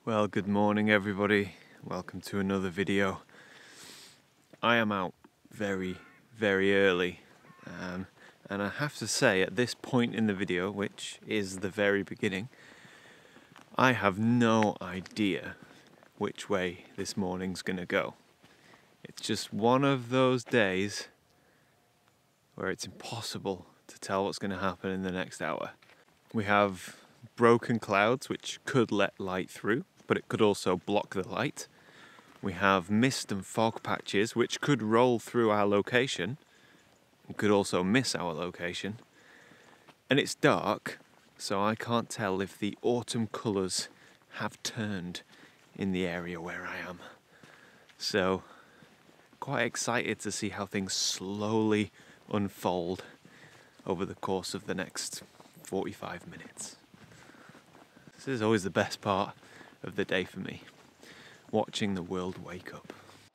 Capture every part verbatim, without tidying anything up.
Well, good morning everybody. Welcome to another video. I am out very, very early. Um, and I have to say, at this point in the video, which is the very beginning, I have no idea which way this morning's gonna go. It's just one of those days where it's impossible to tell what's gonna happen in the next hour. We have broken clouds which could let light through, but it could also block the light. We have mist and fog patches which could roll through our location and could also miss our location. And it's dark, so I can't tell if the autumn colours have turned in the area where I am. So, quite excited to see how things slowly unfold over the course of the next forty-five minutes. This is always the best part of the day for me, watching the world wake up.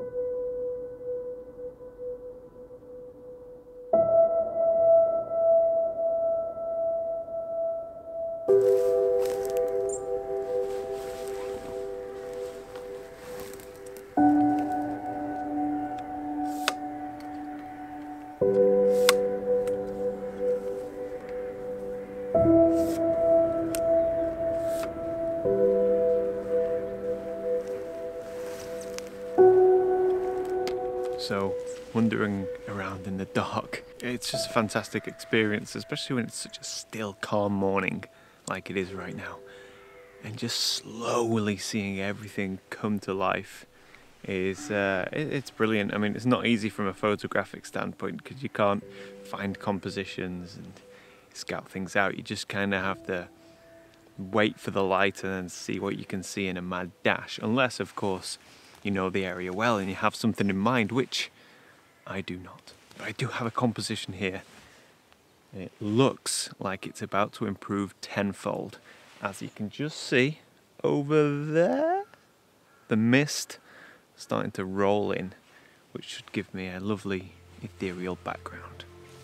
So, wandering around in the dark, it's just a fantastic experience, especially when it's such a still, calm morning like it is right now. And just slowly seeing everything come to life is, uh, it, it's brilliant. I mean, it's not easy from a photographic standpoint because you can't find compositions and scout things out. You just kind of have to wait for the light and then see what you can see in a mad dash. Unless, of course, you know the area well and you have something in mind, which I do not. But I do have a composition here. It looks like it's about to improve tenfold. As you can just see over there, the mist starting to roll in, which should give me a lovely ethereal background.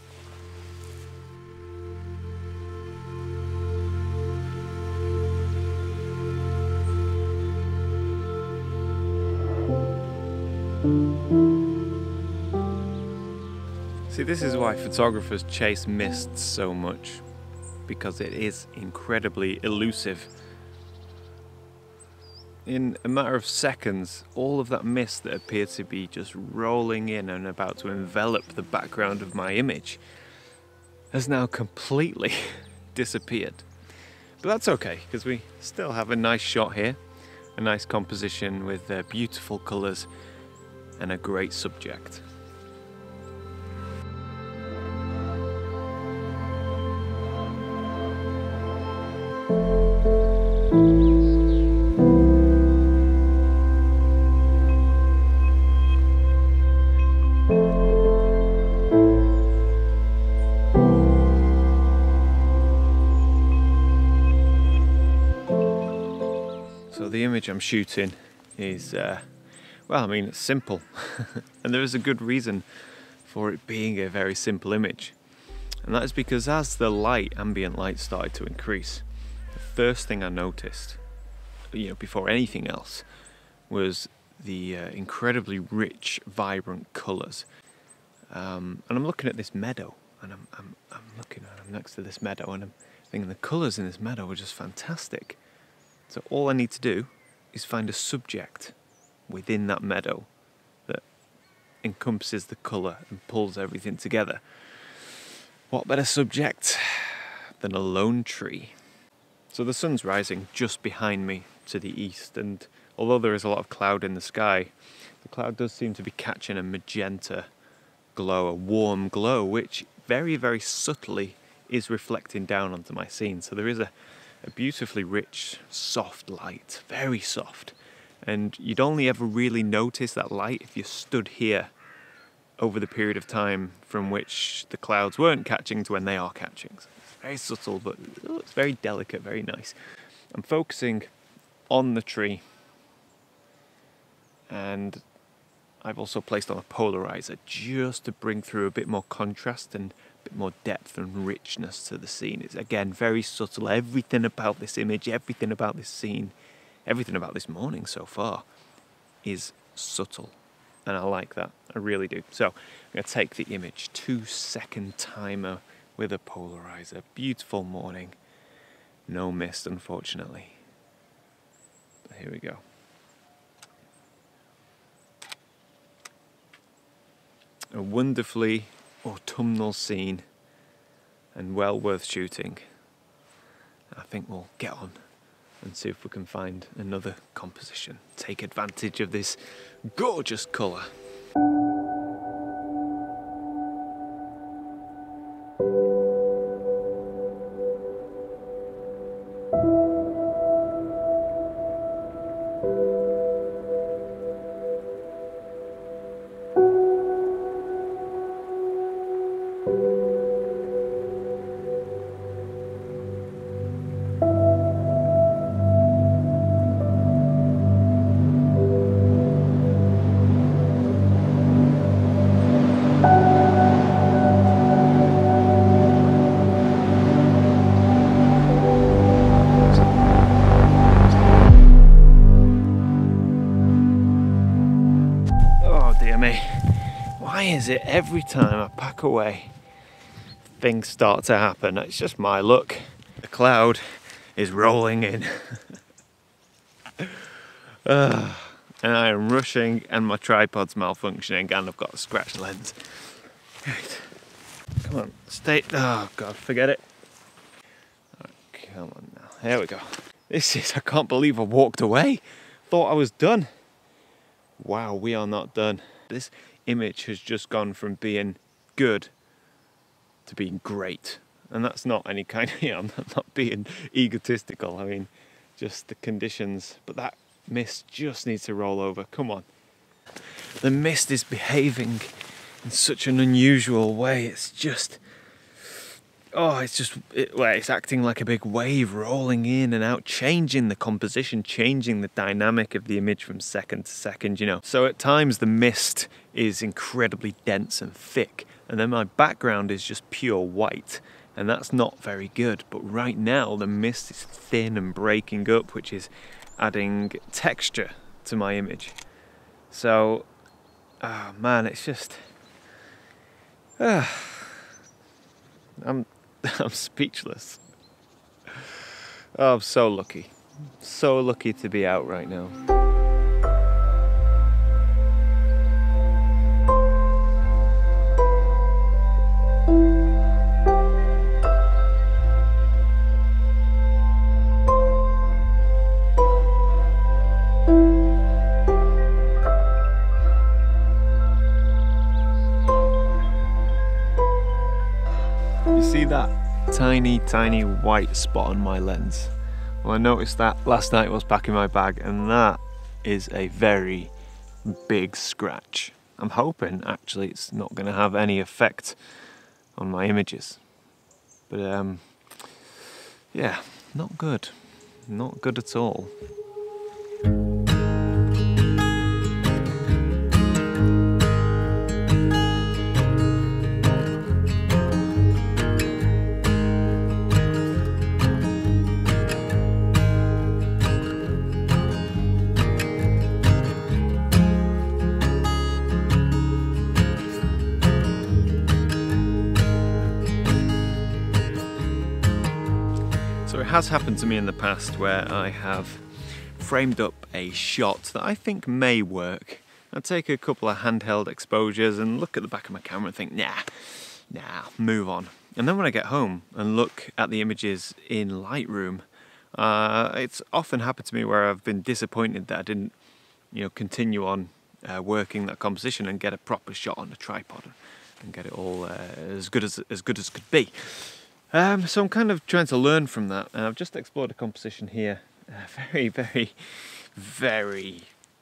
See, this is why photographers chase mists so much, because it is incredibly elusive. In a matter of seconds, all of that mist that appeared to be just rolling in and about to envelop the background of my image has now completely disappeared. But that's okay, because we still have a nice shot here, a nice composition with uh, beautiful colours and a great subject. So the image I'm shooting is, uh, well, I mean, it's simple. And there is a good reason for it being a very simple image. And that is because as the light, ambient light, started to increase, the first thing I noticed, you know, before anything else, was the uh, incredibly rich, vibrant colours. Um, and I'm looking at this meadow, and I'm, I'm, I'm looking, I'm next to this meadow, and I'm thinking the colours in this meadow are just fantastic. So all I need to do is find a subject within that meadow that encompasses the colour and pulls everything together. What better subject than a lone tree? So the sun's rising just behind me to the east, and although there is a lot of cloud in the sky, the cloud does seem to be catching a magenta glow, a warm glow, which very, very subtly is reflecting down onto my scene. So there is a, a beautifully rich, soft light, very soft. And you'd only ever really notice that light if you stood here over the period of time from which the clouds weren't catching to when they are catching. So it's very subtle, but it's very delicate, very nice. I'm focusing on the tree, and I've also placed on a polarizer just to bring through a bit more contrast and a bit more depth and richness to the scene. It's again very subtle. Everything about this image, everything about this scene everything about this morning so far is subtle. And I like that, I really do. So I'm going to take the image, two second timer with a polarizer. Beautiful morning. No mist, unfortunately. But here we go. A wonderfully autumnal scene and well worth shooting. I think we'll get on and see if we can find another composition. Take advantage of this gorgeous colour. Why is it every time I pack away, things start to happen? It's just my luck. The cloud is rolling in. uh, and I am rushing and my tripod's malfunctioning and I've got a scratched lens. Right. Come on, stay. Oh God, forget it. Oh, come on now. There we go. This is, I can't believe I walked away. Thought I was done. Wow, we are not done. This image has just gone from being good to being great. And that's not any kind of, you know, I'm not being egotistical. I mean, just the conditions. But that mist just needs to roll over. Come on. The mist is behaving in such an unusual way. It's just, oh, it's just, it, well, it's acting like a big wave rolling in and out, changing the composition, changing the dynamic of the image from second to second, you know. So at times the mist is incredibly dense and thick, and then my background is just pure white, and that's not very good. But right now the mist is thin and breaking up, which is adding texture to my image. So, oh man, it's just, uh, I'm I'm speechless. Oh, I'm so lucky. So lucky to be out right now. You see that tiny, tiny white spot on my lens? Well, I noticed that last night I was packing my bag, and that is a very big scratch. I'm hoping actually it's not going to have any effect on my images. But um, yeah, not good. Not good at all. So it has happened to me in the past where I have framed up a shot that I think may work. I take a couple of handheld exposures and look at the back of my camera and think, nah, nah, move on. And then when I get home and look at the images in Lightroom, uh, it's often happened to me where I've been disappointed that I didn't, you know, continue on uh, working that composition and get a proper shot on a tripod and get it all uh, as good as as good as could be. Um, so I'm kind of trying to learn from that, and I've just explored a composition here. Uh, very, very, very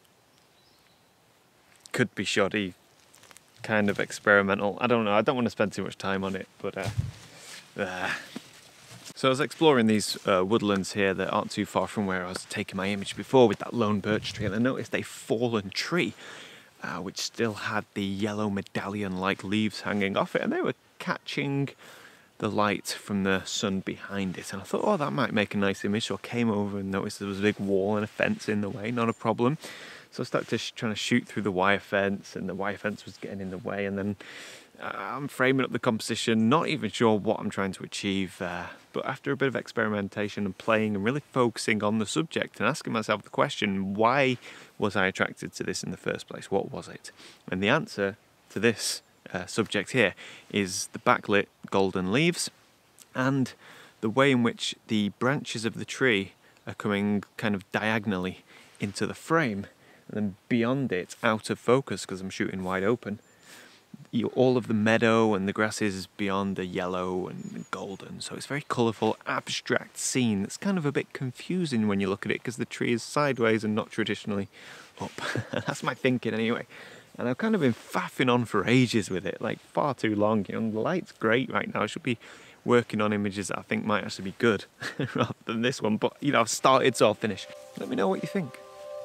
could be shoddy, kind of experimental. I don't know, I don't want to spend too much time on it, but uh, uh. So I was exploring these uh, woodlands here that aren't too far from where I was taking my image before with that lone birch tree, and I noticed a fallen tree uh, which still had the yellow medallion-like leaves hanging off it, and they were catching the light from the sun behind it, and I thought, oh, that might make a nice image. So I came over and noticed there was a big wall and a fence in the way, not a problem. So I started to sh trying to shoot through the wire fence, and the wire fence was getting in the way, and then uh, I'm framing up the composition, not even sure what I'm trying to achieve, uh, but after a bit of experimentation and playing and really focusing on the subject and asking myself the question, why was I attracted to this in the first place? What was it? And the answer to this uh, subject here is the backlit golden leaves and the way in which the branches of the tree are coming kind of diagonally into the frame, and then beyond it, out of focus because I'm shooting wide open, you, all of the meadow and the grasses beyond are yellow and golden. So it's a very colourful, abstract scene that's kind of a bit confusing when you look at it because the tree is sideways and not traditionally up. That's my thinking anyway. And I've kind of been faffing on for ages with it, like far too long. You know, the light's great right now. I should be working on images that I think might actually be good rather than this one. But, you know, I've started, so I'll finish. Let me know what you think.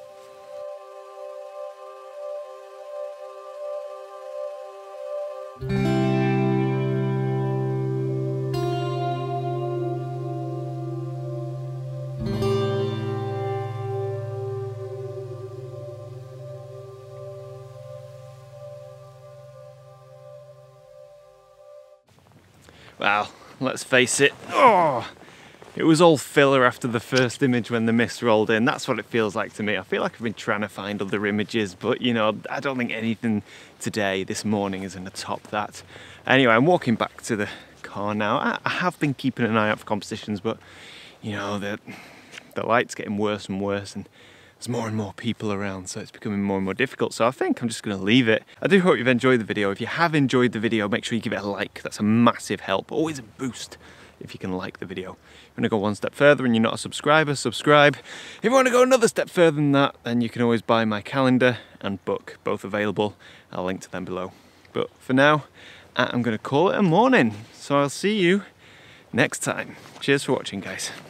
Well, let's face it, oh, it was all filler after the first image when the mist rolled in. That's what it feels like to me. I feel like I've been trying to find other images, but you know, I don't think anything today, this morning, is going to top that. Anyway, I'm walking back to the car now. I, I have been keeping an eye out for compositions, but you know, the, the light's getting worse and worse, and there's more and more people around, so it's becoming more and more difficult. So I think I'm just going to leave it. I do hope you've enjoyed the video. If you have enjoyed the video, make sure you give it a like. That's a massive help. Always a boost if you can like the video. If you want to go one step further and you're not a subscriber, subscribe. If you want to go another step further than that, then you can always buy my calendar and book, both available. I'll link to them below. But for now, I'm going to call it a morning. So I'll see you next time. Cheers for watching, guys.